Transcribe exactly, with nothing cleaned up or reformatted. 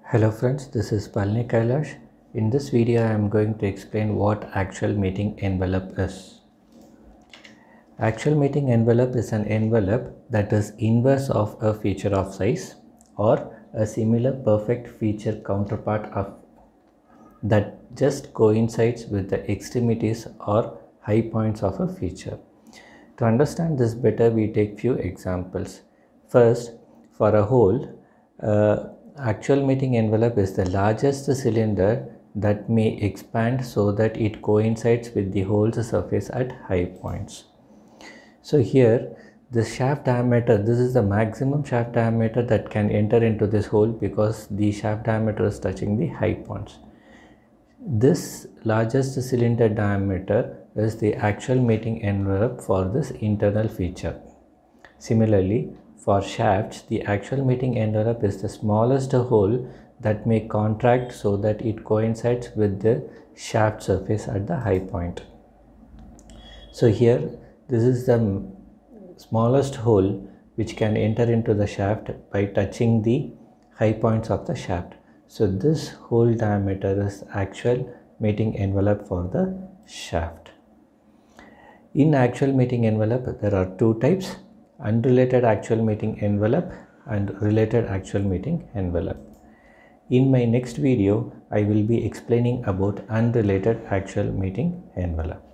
Hello friends, this is Palni Kailash. In this video, I am going to explain what actual meeting envelope is. Actual meeting envelope is an envelope that is inverse of a feature of size or a similar perfect feature counterpart of that just coincides with the extremities or high points of a feature. To understand this better, we take few examples. First, for a hole, uh, actual meeting envelope is the largest cylinder that may expand so that it coincides with the hole's surface at high points. So here, the shaft diameter, this is the maximum shaft diameter that can enter into this hole because the shaft diameter is touching the high points. This largest cylinder diameter is the actual meeting envelope for this internal feature. Similarly, for shafts, the actual meeting envelope is the smallest hole that may contract so that it coincides with the shaft surface at the high point. So here, this is the smallest hole which can enter into the shaft by touching the high points of the shaft. So this hole diameter is actual meeting envelope for the shaft. In actual meeting envelope, there are two types: unrelated actual meeting envelope and related actual meeting envelope. In my next video, I will be explaining about unrelated actual meeting envelope.